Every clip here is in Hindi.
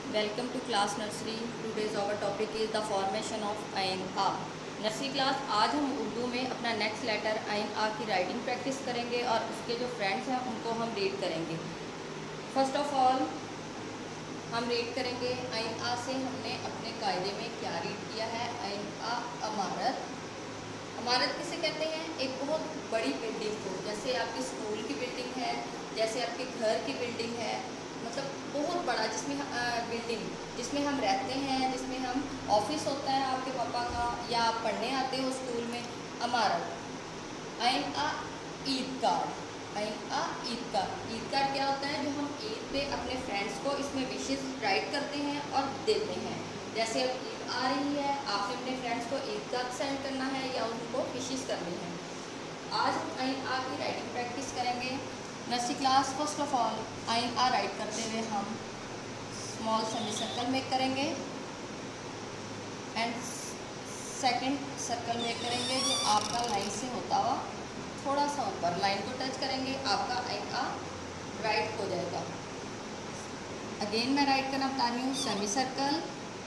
Welcome to class nursery. Today's our topic is the formation of ain a. Nursery class आज हम उर्दू में अपना नेक्स्ट लेटर आइन आ की राइटिंग प्रैक्टिस करेंगे और उसके जो फ्रेंड्स हैं उनको हम रीड करेंगे। फर्स्ट ऑफ ऑल हम रीड करेंगे आइन आ से हमने अपने कायदे में क्या रीड किया है। आइन आ इमारत। इमारत किसे कहते हैं? एक बहुत बड़ी बिल्डिंग को, जैसे आपकी स्कूल की बिल्डिंग है, जैसे आपके घर की बिल्डिंग है, मतलब बहुत बड़ा जिसमें बिल्डिंग जिसमें हम रहते हैं, जिसमें हम ऑफिस होता है आपके पापा का, या आप पढ़ने आते हो स्कूल में। इमारत। आइन आ ईद कार्ड। आइन आ ईद कार्ड। ईद कार्ड क्या होता है? जो हम ईद पे अपने फ्रेंड्स को इसमें विशेस राइट करते हैं और देते हैं। जैसे अब ईद आ रही है, आपने अपने फ्रेंड्स को ईद कार्ड सेंड करना है या उनको विशेस करनी है। आज हम आइन आ की राइटिंग प्रैक्टिस करेंगे। Nursery class first of all आइन आ राइट करते हुए हम स्मॉल सेमी सर्कल मेक करेंगे एंड सेकंड सर्कल मेक करेंगे जो आपका लाइन से होता हुआ थोड़ा सा ऊपर लाइन को टच करेंगे, आपका आइन आ राइट हो जाएगा। अगेन मैं राइट करना बता रही हूँ। Semi circle,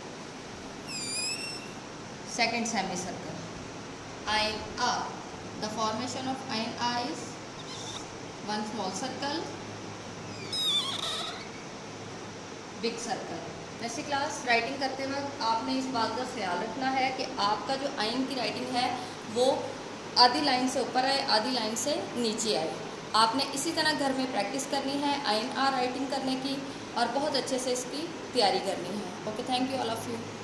second semi circle, आइन आ। द फॉर्मेशन ऑफ आइन आ is one small circle, big circle. जैसे क्लास राइटिंग करते वक्त आपने इस बात का ख्याल रखना है कि आपका जो आइन की राइटिंग है वो आधी लाइन से ऊपर आए, आधी लाइन से नीचे आए। आपने इसी तरह घर में प्रैक्टिस करनी है आइन आ राइटिंग करने की और बहुत अच्छे से इसकी तैयारी करनी है। Okay, thank you all of you.